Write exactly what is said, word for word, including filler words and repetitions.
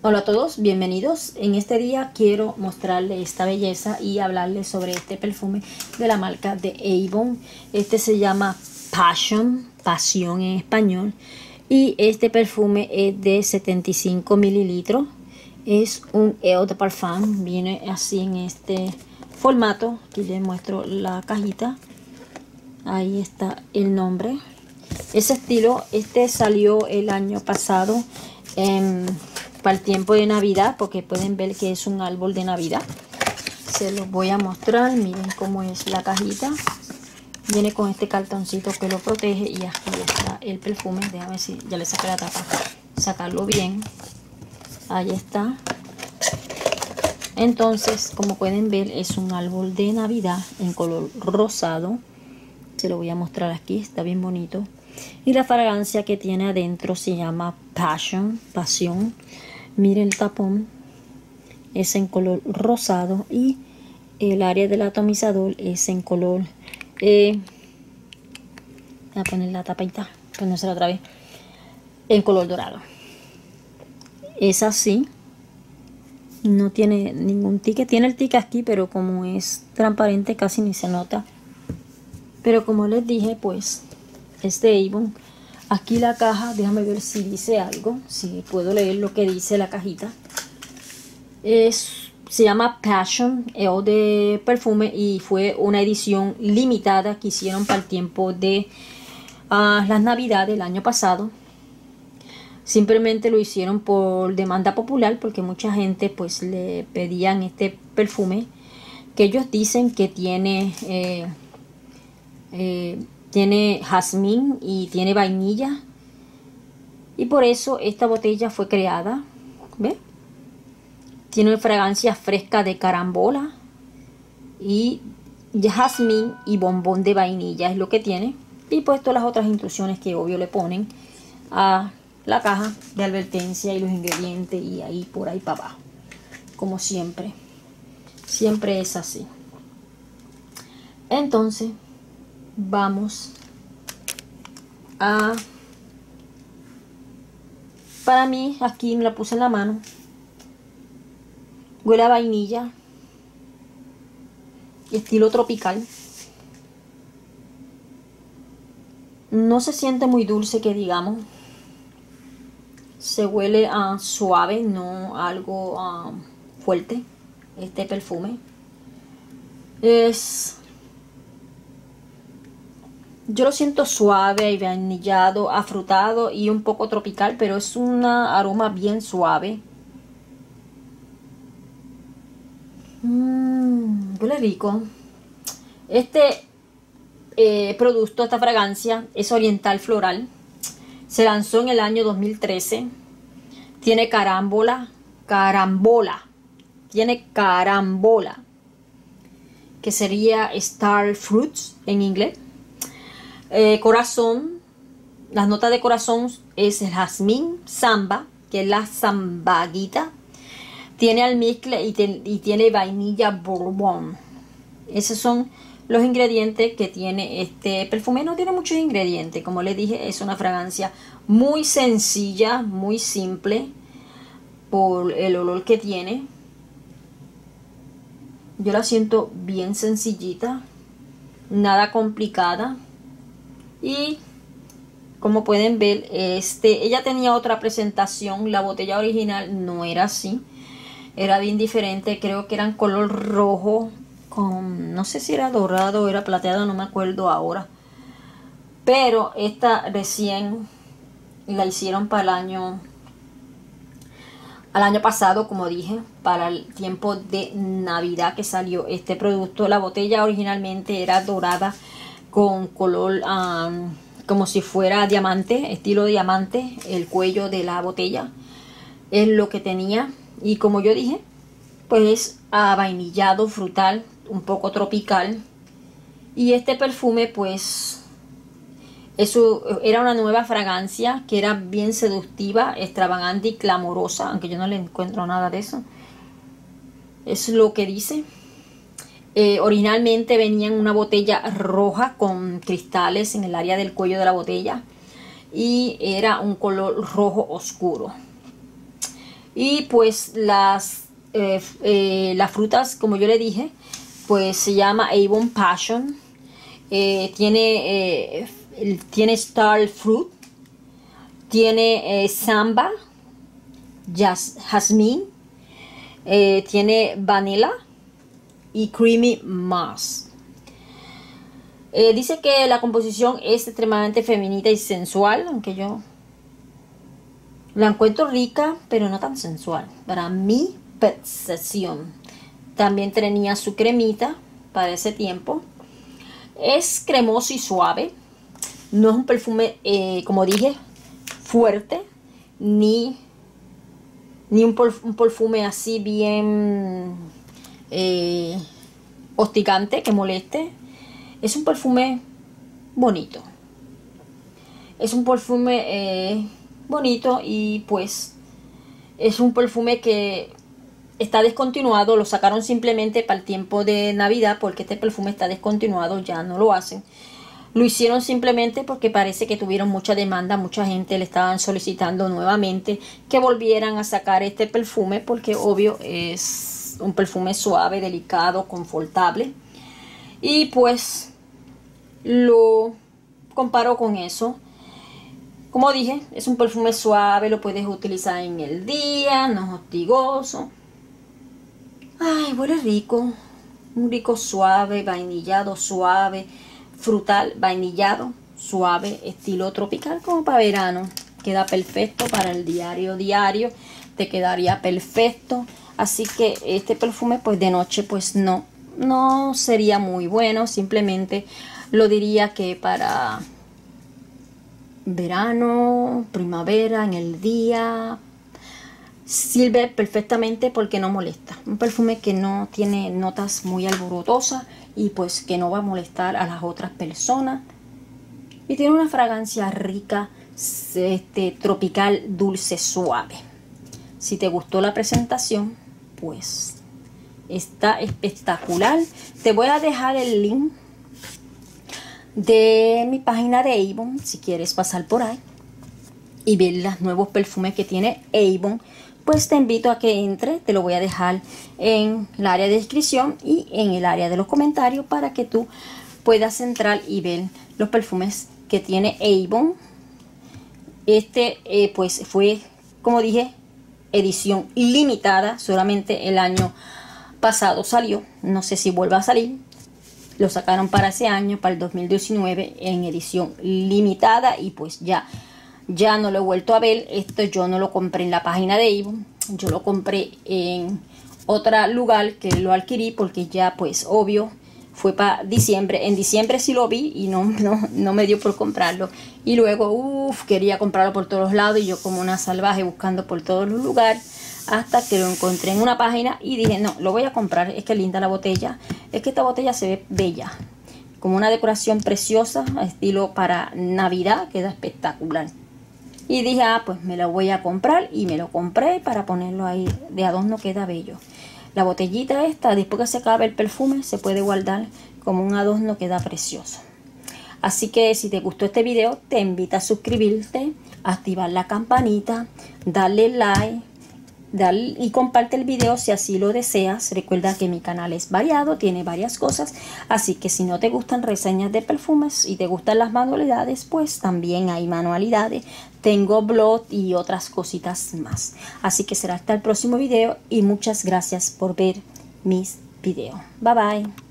Hola a todos, bienvenidos. En este día quiero mostrarles esta belleza y hablarles sobre este perfume de la marca de Avon. Este se llama Passion, pasión en español. Y este perfume es de setenta y cinco mililitros. Es un Eau de Parfum, viene así en este formato. Aquí les muestro la cajita. Ahí está el nombre. Ese estilo, este salió el año pasado en... para el tiempo de Navidad, porque pueden ver que es un árbol de Navidad. Se los voy a mostrar. Miren cómo es la cajita. Viene con este cartoncito que lo protege y aquí está el perfume. Déjame ver si ya le saqué la tapa, sacarlo bien. Ahí está. Entonces, como pueden ver, es un árbol de Navidad en color rosado. Se lo voy a mostrar aquí, está bien bonito. Y la fragancia que tiene adentro se llama Passion, pasión. Miren el tapón, es en color rosado y el área del atomizador es en color, eh, voy a poner la tapita, ponérsela otra vez, en color dorado. Es así, no tiene ningún ticket, tiene el ticket aquí, pero como es transparente casi ni se nota. Pero como les dije, pues es de Avon. Aquí la caja, déjame ver si dice algo, si puedo leer lo que dice la cajita. Es, se llama Passion, Eau de perfume, y fue una edición limitada que hicieron para el tiempo de uh, las navidades del año pasado. Simplemente lo hicieron por demanda popular, porque mucha gente pues le pedían este perfume, que ellos dicen que tiene... Eh, eh, tiene jazmín y tiene vainilla, y por eso esta botella fue creada. ¿Ve? Tiene una fragancia fresca de carambola y jazmín y bombón de vainilla, es lo que tiene. Y pues todas las otras instrucciones que obvio le ponen a la caja de advertencia y los ingredientes y ahí por ahí para abajo, como siempre siempre es así. Entonces vamos a, para mí aquí me la puse en la mano, huele a vainilla, estilo tropical. No se siente muy dulce que digamos, se huele a uh, suave, no algo uh, fuerte. Este perfume es, yo lo siento suave y vainillado, afrutado y un poco tropical, pero es un aroma bien suave. Mmm, huele rico. Este eh, producto, esta fragancia, es oriental floral. Se lanzó en el año dos mil trece. Tiene carambola, carambola. Tiene carambola, que sería star fruits en inglés. Eh, corazón, las notas de corazón es el jazmín, samba, que es la zambaguita. Tiene almizcle y, te, y tiene vainilla bourbon. Esos son los ingredientes que tiene este perfume. No tiene muchos ingredientes, como les dije, es una fragancia muy sencilla, muy simple por el olor que tiene. Yo la siento bien sencillita, nada complicada. Y como pueden ver, este, ella tenía otra presentación. La botella original no era así, era bien diferente. Creo que era en color rojo con, no sé si era dorado o era plateado, no me acuerdo ahora. Pero esta recién la hicieron para el año al año pasado, como dije, para el tiempo de Navidad que salió este producto. La botella originalmente era dorada con color um, como si fuera diamante, estilo diamante. El cuello de la botella es lo que tenía, y como yo dije, pues es avainillado, frutal, un poco tropical. Y este perfume pues eso era una nueva fragancia que era bien seductiva, extravagante y clamorosa, aunque yo no le encuentro nada de eso. Es lo que dice. Eh, originalmente venía en una botella roja con cristales en el área del cuello de la botella y era un color rojo oscuro. Y pues las, eh, eh, las frutas, como yo le dije, pues se llama Avon Passion. Eh, tiene, eh, tiene Star Fruit, tiene eh, Samba, Jas Jasmine, eh, tiene Vanilla y Creamy Moss. Eh, dice que la composición es extremadamente femenina y sensual, aunque yo la encuentro rica, pero no tan sensual. Para mi percepción. También tenía su cremita para ese tiempo. Es cremoso y suave. No es un perfume, eh, como dije, fuerte. Ni, ni un, un perfume así bien eh, hostigante que moleste. Es un perfume bonito. Es un perfume eh, bonito y pues es un perfume que está descontinuado. Lo sacaron simplemente para el tiempo de Navidad porque este perfume está descontinuado, ya no lo hacen. Lo hicieron simplemente porque parece que tuvieron mucha demanda, mucha gente le estaban solicitando nuevamente que volvieran a sacar este perfume porque obvio es un perfume suave, delicado, confortable. Y pues lo comparo con eso. Como dije, es un perfume suave, lo puedes utilizar en el día, no es hostigoso. Ay, huele rico, un rico suave, vainillado suave, frutal, vainillado suave, estilo tropical como para verano. Queda perfecto para el diario diario, te quedaría perfecto. Así que este perfume pues de noche pues no, no sería muy bueno, simplemente lo diría que para verano, primavera, en el día, sirve perfectamente porque no molesta. Un perfume que no tiene notas muy alborotosas y pues que no va a molestar a las otras personas. Y tiene una fragancia rica, este, tropical, dulce, suave. Si te gustó la presentación, pues está espectacular. Te voy a dejar el link de mi página de Avon si quieres pasar por ahí y ver los nuevos perfumes que tiene Avon. Pues te invito a que entre, te lo voy a dejar en el área de descripción y en el área de los comentarios para que tú puedas entrar y ver los perfumes que tiene Avon. Este eh, pues fue, como dije, edición limitada, solamente el año pasado salió, no sé si vuelva a salir. Lo sacaron para ese año, para el dos mil diecinueve, en edición limitada y pues ya ya no lo he vuelto a ver. Esto yo no lo compré en la página de Avon, yo lo compré en otro lugar que lo adquirí porque ya pues obvio fue para diciembre. En diciembre sí lo vi y no, no, no me dio por comprarlo. Y luego uff, quería comprarlo por todos lados y yo como una salvaje buscando por todos los lugares hasta que lo encontré en una página y dije no, lo voy a comprar. Es que linda la botella, es que esta botella se ve bella, como una decoración preciosa, estilo para Navidad, queda espectacular. Y dije, ah, pues me lo voy a comprar y me lo compré para ponerlo ahí de adorno, queda bello. La botellita esta, después que se acabe el perfume, se puede guardar como un adorno, queda precioso. Así que si te gustó este video, te invito a suscribirte, activar la campanita, darle like, dale y comparte el video si así lo deseas. Recuerda que mi canal es variado, tiene varias cosas, así que si no te gustan reseñas de perfumes y te gustan las manualidades, pues también hay manualidades, tengo blog y otras cositas más. Así que será hasta el próximo video y muchas gracias por ver mis videos. Bye bye.